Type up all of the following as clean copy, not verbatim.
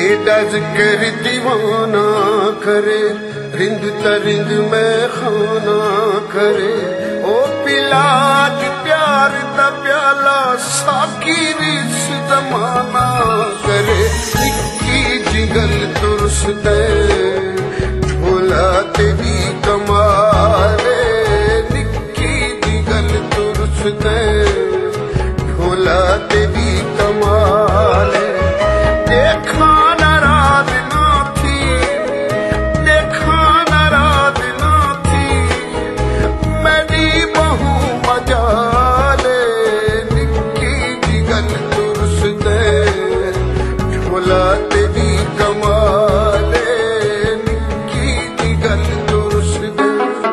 तेरा जिक्र दीवाना करे, रिंद तरिंद में खाना करे। ओ पिलाज प्यार दा प्याला साकी रिस जमाना करे। निक्की जिगल तुरस दे ढोला तेरी कमाले। निक्की जिगल तुरस दे ढोला तेरी कमाले। देखा नाराज ना थी, देखा नाराज ना थी, मेरी बहू मजाले। निक्की जिगल तुरस दे ढोला तेरी कमाले। निक्की जिगल तुरस दे।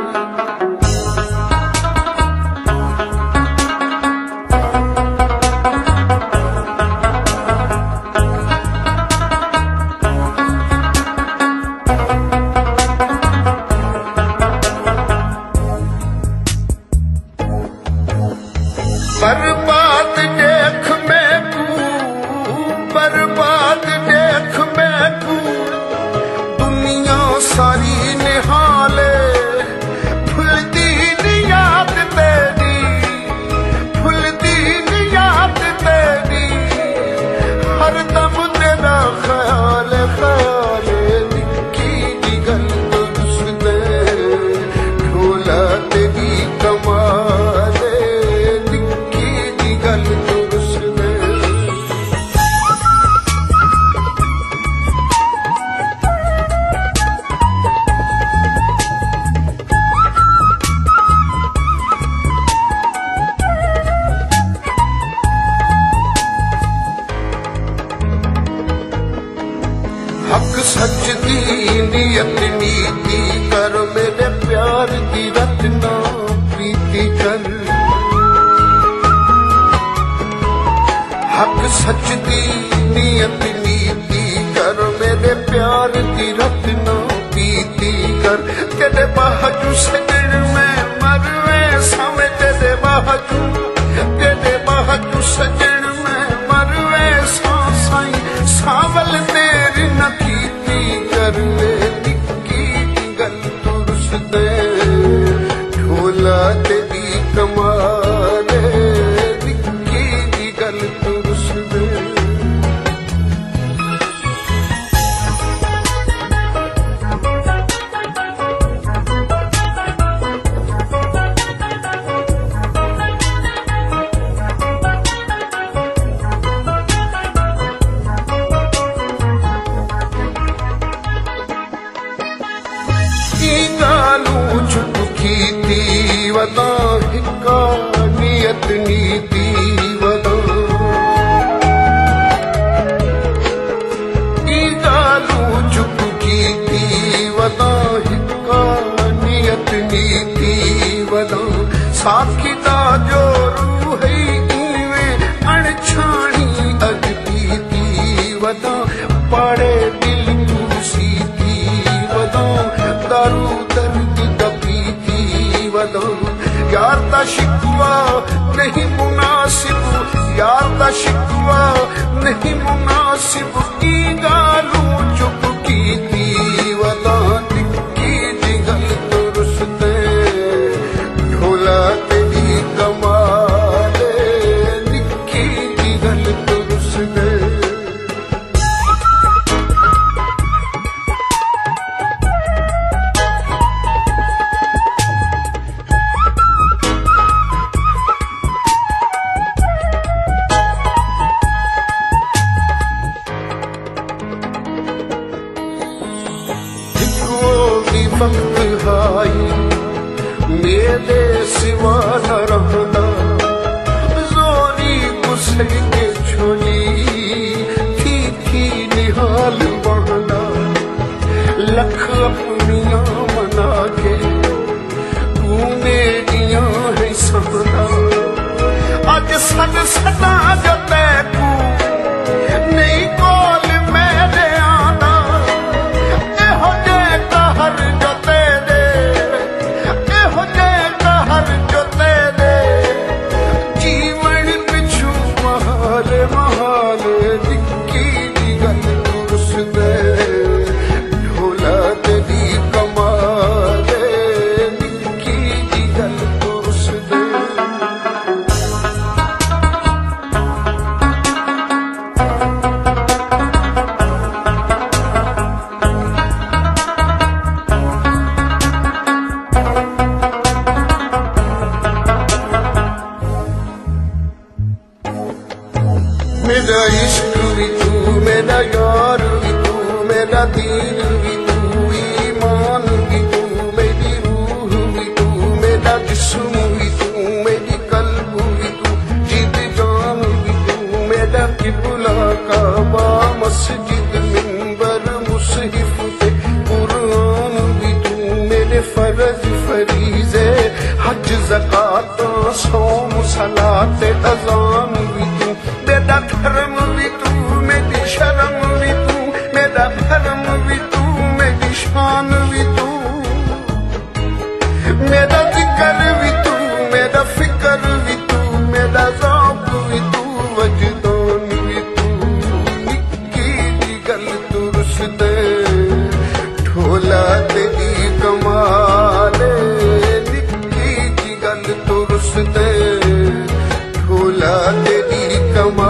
बर्बाद देख मैं तू, बर्बाद देख मैं तू, दुनिया सारी निहाले। फुलदी नी याद तेरी, फुलदी नी याद तेरी, हर दम तेरा ख्याल ख्याल। निक्की जिगल तुरस दे ढोला तेरी कमाले। हक सच दी नियत नीति कर, मेरे प्यार की रचना प्रीति कर। हक सच दी नियत नीति कर, मेरे प्यार की रचना प्रीति कर। तेरे बाजू सजन में मरवे सावे, तेरे बाजू, तेरे बाजू सजन में मरवे साई सावल तेरी नकीती कर ले। निक्की जिगल तुरस दे ढोला तेरी कमाले। निक्की जिगल तुरस दे। गालू चुप की थी वदा, हिक्का नियत नीति वदा। गालू चुप की थी वदा, हिक्का नियत नीति वदा। साखी दा जो रूह इवे अणछाणी अजबी थी वदा। पाड़े दिल तू सीधी वदा, दारू दर्द दबी थी वदा। यार दा शिकवा नहीं मुनासिब, यार दा शिकवा नहीं मुनासिब। की गालू चुप की थी वदा। निक्की जिगल तुरस दे ढोला तेरी कमाले। निक्की जिगल तुरस दे। वक्त हाई मेरे सिवा न रहना, जोरी गुस्से के छोली थी निहाल बहना। लख अपनियां मना के तू मेरिया है सहना। अज सद सदा जो तैकू नहीं कोल मेरे आना। एहो जे कहर जो तेरे, एहो जे कहर जो तेरे, जीवन पिछू महाल महाल। निक्की जिगल तुरस मेरा इश्क भी तू, मेरा यार भी तू, मेरा दीन भी तू, ईमान भी तू, मेरी रूह भी तू, मेरा जिस्म भी तू, मेरी कल्ब भी तू, जिद जान भी तू, मेरा किबला काबा मस्जिद मिंबर मुसहिफ से कुरान भी तू, मेरे फर्ज फरीज़े हज ज़कात सौम सलात अज़ान भी तू, मेरा धर्म भी तू, मेरी शर्म भी तू, मेरा धर्म भी तू, मेरी शान भी तू, मेरा जिक्र भी तू, मेरा फिक्र भी तू, मेरा ज़ौक़ भी तू, वजदान भी तू। निक्की दी गल तू रुसदे ढोला तेरी कमाल, निक्की दी गल तू रुसदे ढोला तेरी कमाल।